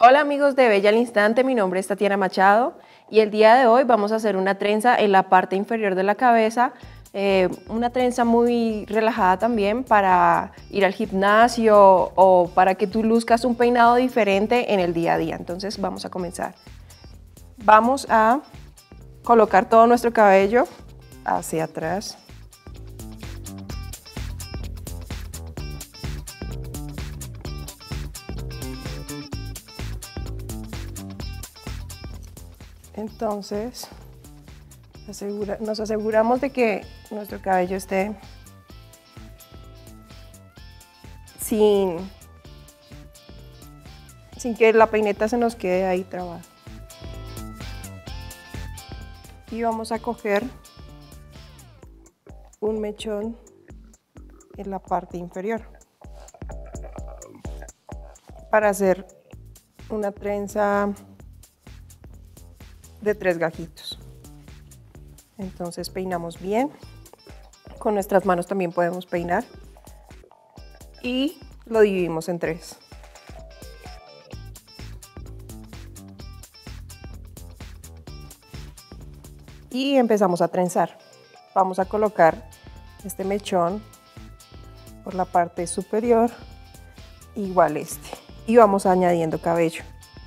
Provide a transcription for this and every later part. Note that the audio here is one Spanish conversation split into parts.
Hola amigos de Bella al Instante, mi nombre es Tatiana Machado y el día de hoy vamos a hacer una trenza en la parte inferior de la cabeza, una trenza muy relajada también para ir al gimnasio o para que tú luzcas un peinado diferente en el día a día. Entonces vamos a comenzar. Vamos a colocar todo nuestro cabello hacia atrás. Entonces, nos aseguramos de que nuestro cabello esté sin que la peineta se nos quede ahí trabada. Y vamos a coger un mechón en la parte inferior para hacer una trenza de 3 gajitos. Entonces peinamos bien, con nuestras manos también podemos peinar y lo dividimos en 3. Y empezamos a trenzar. Vamos a colocar este mechón por la parte superior, igual y vamos añadiendo cabello.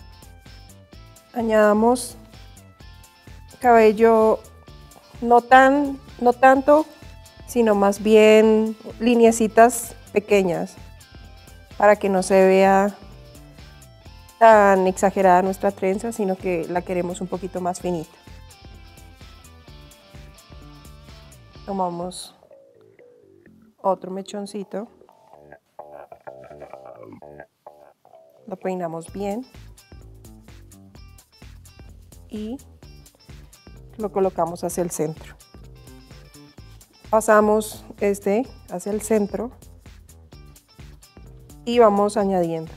Añadamos cabello no tanto, sino más bien lineecitas pequeñas para que no se vea tan exagerada nuestra trenza, sino que la queremos un poquito más finita. Tomamos otro mechoncito, lo peinamos bien y lo colocamos hacia el centro. Pasamos hacia el centro y vamos añadiendo.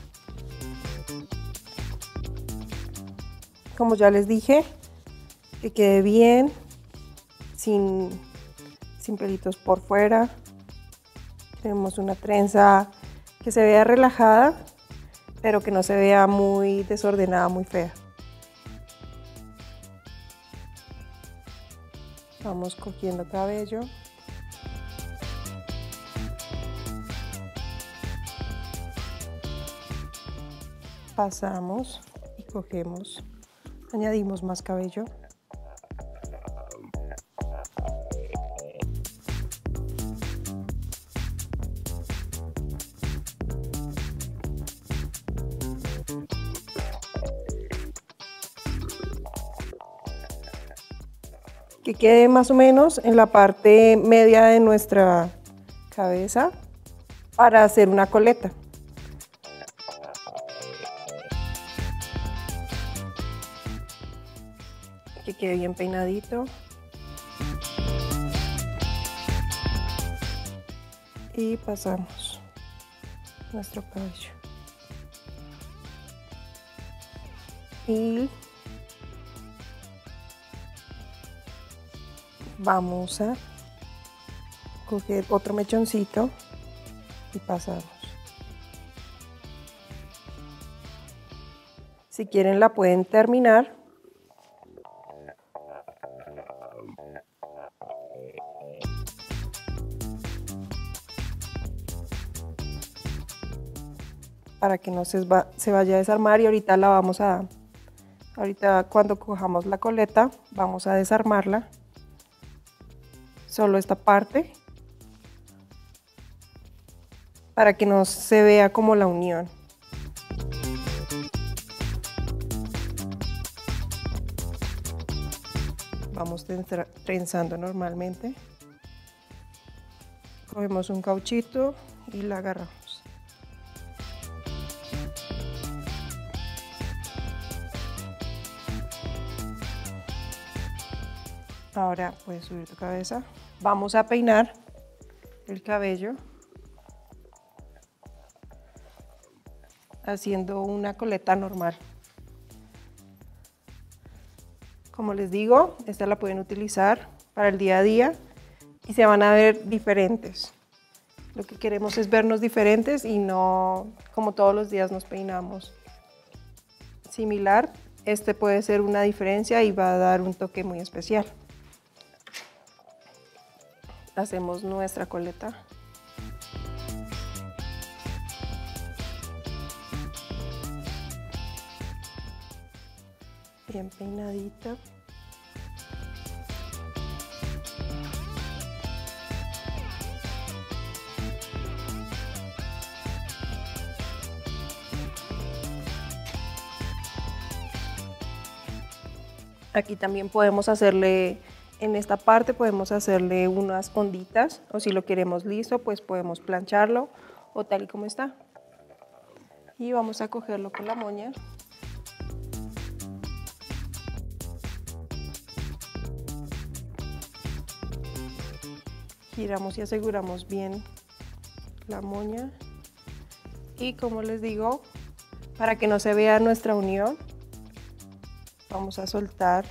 Como ya les dije, que quede bien, sin pelitos por fuera. Tenemos una trenza que se vea relajada, pero que no se vea muy desordenada, muy fea. Vamos cogiendo cabello. Pasamos y cogemos, añadimos más cabello. Que quede más o menos en la parte media de nuestra cabeza para hacer una coleta. Que quede bien peinadito. Y pasamos nuestro cabello. Y vamos a coger otro mechoncito y pasamos. Si quieren la pueden terminar. Para que no se vaya a desarmar, y ahorita ahorita cuando cojamos la coleta vamos a desarmarla. Solo esta parte, para que no se vea como la unión. Vamos trenzando normalmente. Cogemos un cauchito y la agarramos. Ahora puedes subir tu cabeza. Vamos a peinar el cabello haciendo una coleta normal. Como les digo, esta la pueden utilizar para el día a día y se van a ver diferentes. Lo que queremos es vernos diferentes y no como todos los días nos peinamos. similar, este puede ser una diferencia y va a dar un toque muy especial. Hacemos nuestra coleta. Bien peinadita. Aquí también podemos hacerle, en esta parte podemos hacerle unas onditas, o si lo queremos liso, pues podemos plancharlo o tal y como está. Y vamos a cogerlo con la moña. Giramos y aseguramos bien la moña. Y como les digo, para que no se vea nuestra unión, vamos a soltar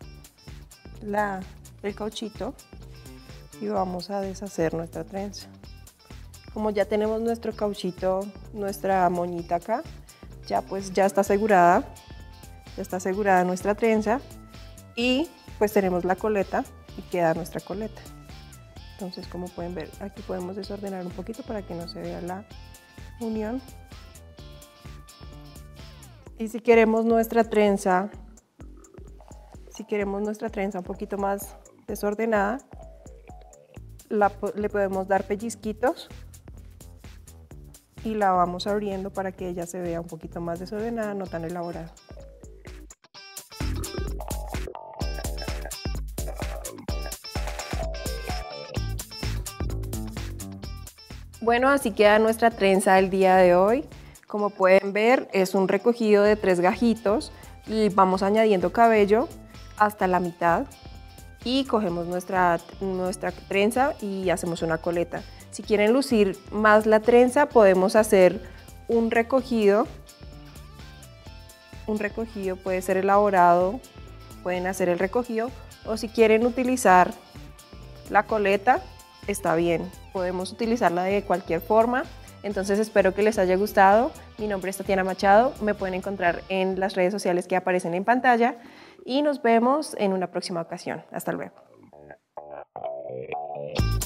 el cauchito y vamos a deshacer nuestra trenza. Como ya tenemos nuestro cauchito, nuestra moñita acá, ya está asegurada nuestra trenza y pues tenemos la coleta y queda nuestra coleta. Entonces, como pueden ver, aquí podemos desordenar un poquito para que no se vea la unión. Y si queremos nuestra trenza un poquito más desordenada, le podemos dar pellizquitos y la vamos abriendo para que ella se vea un poquito más desordenada, no tan elaborada. Bueno, así queda nuestra trenza el día de hoy. Como pueden ver, es un recogido de 3 gajitos y vamos añadiendo cabello hasta la mitad y cogemos nuestra trenza y hacemos una coleta. Si quieren lucir más la trenza, podemos hacer un recogido puede ser elaborado, pueden hacer el recogido, o si quieren utilizar la coleta, está bien, podemos utilizarla de cualquier forma. Entonces espero que les haya gustado. Mi nombre es Tatiana Machado, me pueden encontrar en las redes sociales que aparecen en pantalla y nos vemos en una próxima ocasión. Hasta luego.